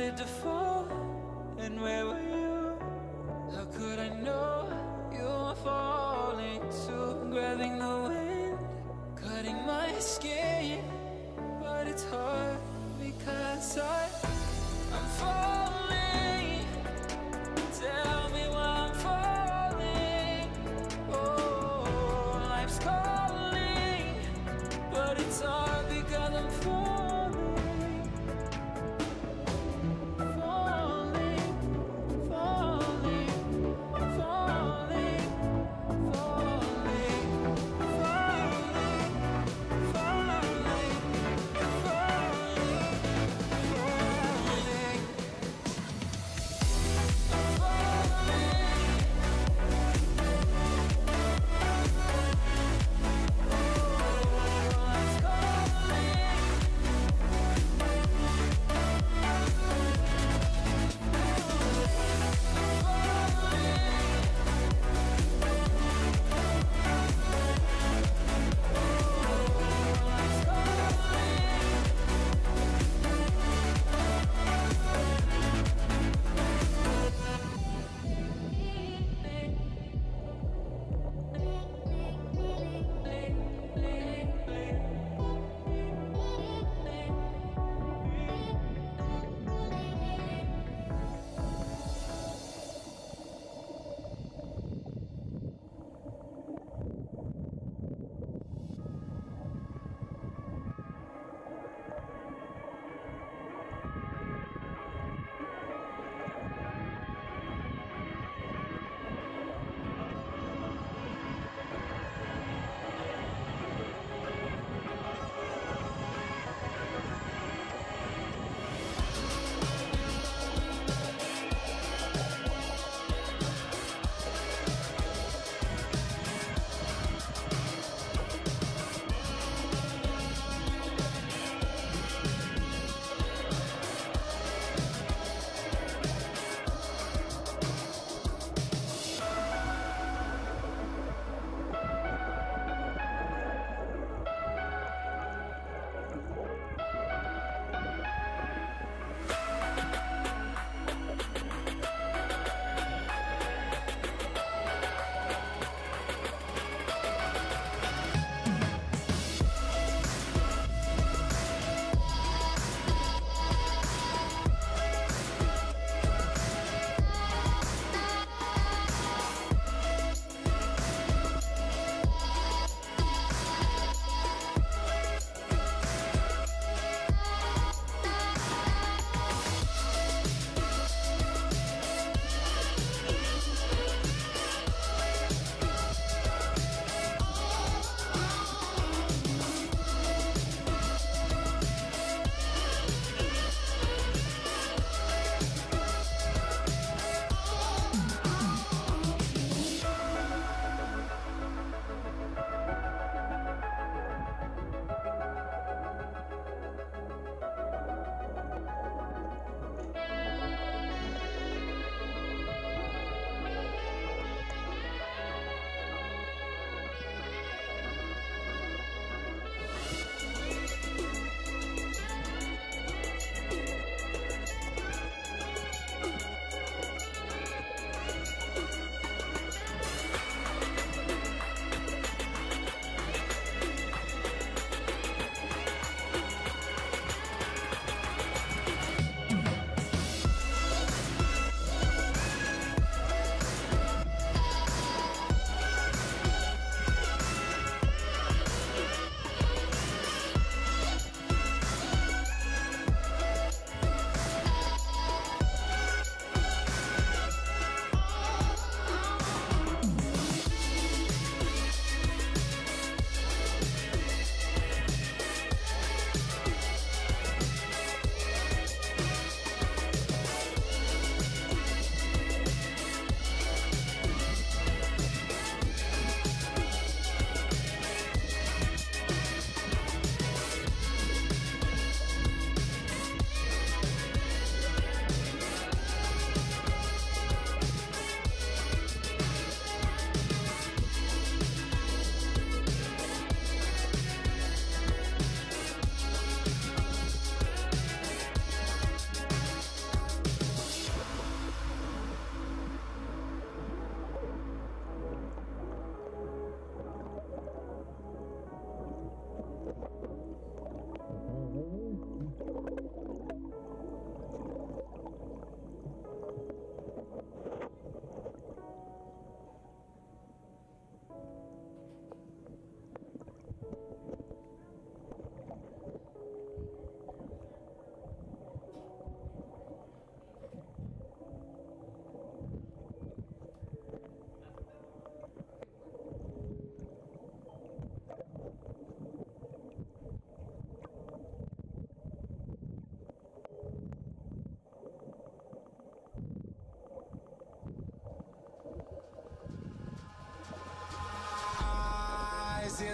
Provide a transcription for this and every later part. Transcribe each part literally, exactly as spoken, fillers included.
started to fall, and where were you? How could I know you were falling too? Grabbing the wind, cutting my skin, but it's hard because I, I'm falling. Tell me why I'm falling. Oh, life's calling, but it's hard because I'm falling. Falling.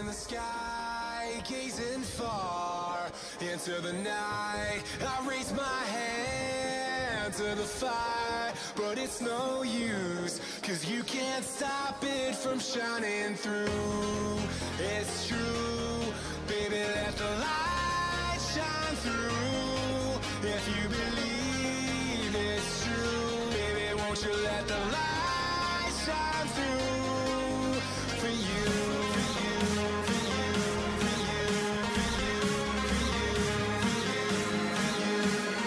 the sky, gazing far into the night. I raise my hand to the fire, but it's no use, cause you can't stop it from shining through. It's true, baby, let the light shine through. If you believe it's true, baby, won't you let the light shine through for you, for you, for you, for you, for you, for you, for you,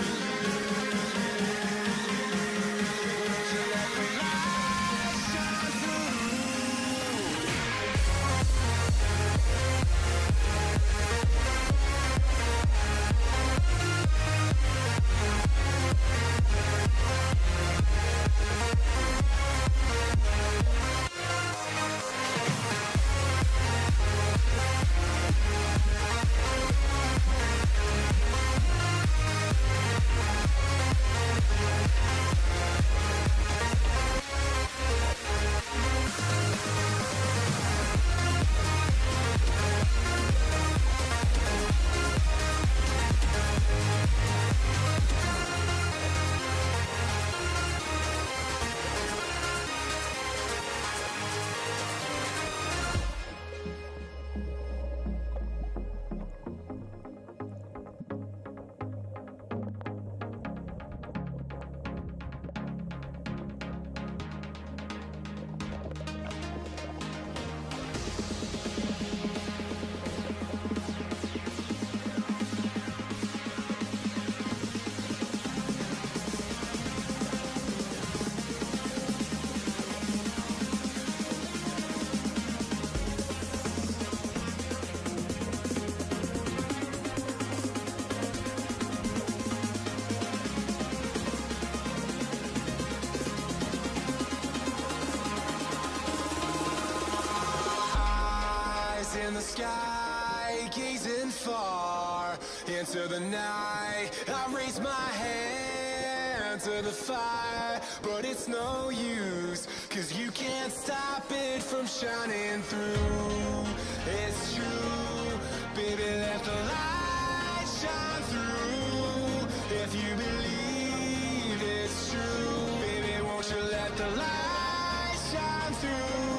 won't you let the light shine through? In the sky, gazing far into the night. I raise my hand to the fire, but it's no use, cause you can't stop it from shining through. It's true, baby, let the light shine through. If you believe it's true, baby, won't you let the light shine through?